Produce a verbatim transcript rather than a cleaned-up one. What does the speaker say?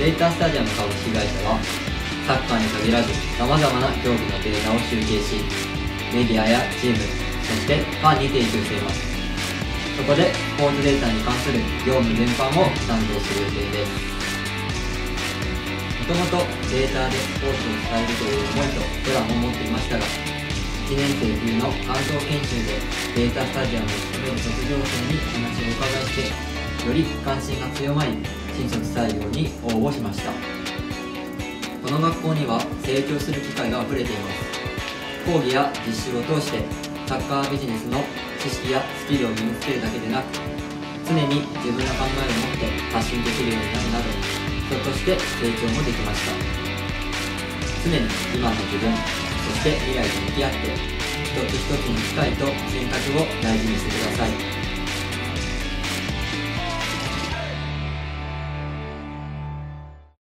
データスタジアム株式会社はサッカーに限らずさまざまな競技のデータを集計し、メディアやチーム、そしてファンに提供しています。そこでスポーツデータに関する業務全般を担当する予定です。もともとデータでスポーツを伝えるという思いとプランを持っていましたが、いちねん生冬の関東研修でデータスタジアムを務める卒業生にお話をお伺いして、より関心が強まり、新卒採用に応募しました。この学校には成長する機会があふれています。講義や実習を通してサッカービジネスの知識やスキルを身につけるだけでなく、常に自分の考えを持って発信できるようになるなど、人として成長もできました。常に今の自分、そして未来と向き合って、一つ一つの機会と選択を大事にしてください。